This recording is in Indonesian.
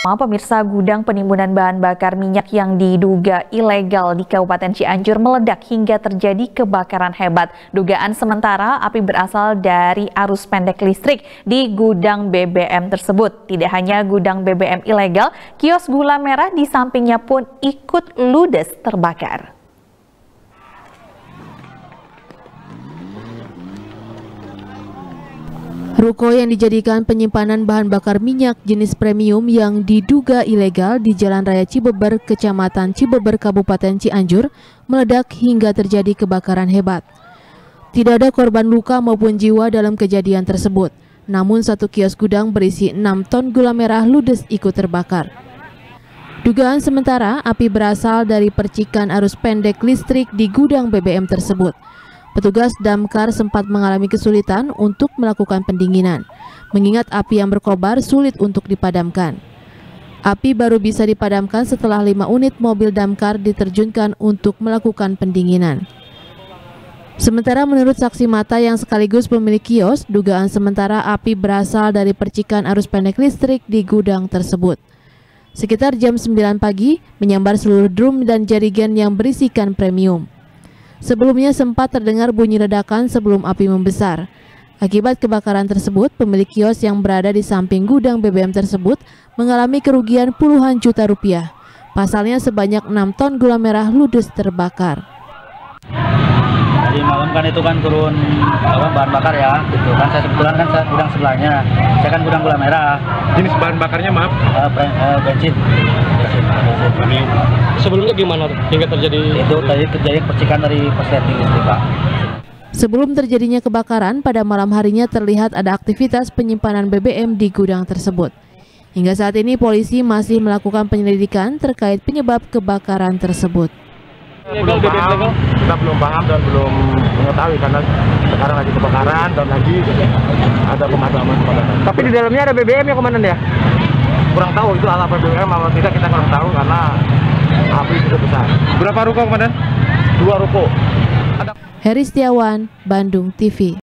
Pemirsa, gudang penimbunan bahan bakar minyak yang diduga ilegal di Kabupaten Cianjur meledak hingga terjadi kebakaran hebat. Dugaan sementara api berasal dari arus pendek listrik di gudang BBM tersebut. Tidak hanya gudang BBM ilegal, kios gula merah di sampingnya pun ikut ludes terbakar. Ruko yang dijadikan penyimpanan bahan bakar minyak jenis premium yang diduga ilegal di Jalan Raya Cibeber, Kecamatan Cibeber, Kabupaten Cianjur, meledak hingga terjadi kebakaran hebat. Tidak ada korban luka maupun jiwa dalam kejadian tersebut, namun satu kios gudang berisi 6 ton gula merah ludes ikut terbakar. Dugaan sementara api berasal dari percikan arus pendek listrik di gudang BBM tersebut. Petugas damkar sempat mengalami kesulitan untuk melakukan pendinginan, mengingat api yang berkobar sulit untuk dipadamkan. Api baru bisa dipadamkan setelah 5 unit mobil damkar diterjunkan untuk melakukan pendinginan. Sementara menurut saksi mata yang sekaligus pemilik kios, dugaan sementara api berasal dari percikan arus pendek listrik di gudang tersebut. Sekitar jam 9 pagi, menyambar seluruh drum dan jerigen yang berisikan premium. Sebelumnya sempat terdengar bunyi ledakan sebelum api membesar. Akibat kebakaran tersebut, pemilik kios yang berada di samping gudang BBM tersebut mengalami kerugian puluhan juta rupiah. Pasalnya sebanyak 6 ton gula merah ludes terbakar. Tadi malam kan itu kan turun bahan bakar ya, gitu kan. Saya kebetulan kan saya gudang sebelahnya. Saya kan gudang gula merah. Jenis bahan bakarnya maaf? Bensin. Sebelumnya gimana hingga terjadi? Itu tadi terjadi percikan dari korsleting listrik, Pak. Sebelum terjadinya kebakaran, pada malam harinya terlihat ada aktivitas penyimpanan BBM di gudang tersebut. Hingga saat ini polisi masih melakukan penyelidikan terkait penyebab kebakaran tersebut. Kita belum paham dan belum mengetahui karena sekarang lagi kebakaran dan lagi ada pemadaman. Tapi di dalamnya ada BBM ya, Komandan ya? Kurang tahu itu alat BBM atau tidak, kita kurang tahu karena api sudah besar. Berapa ruko, Komandan? 2 ruko. Heri Setiawan, Bandung TV.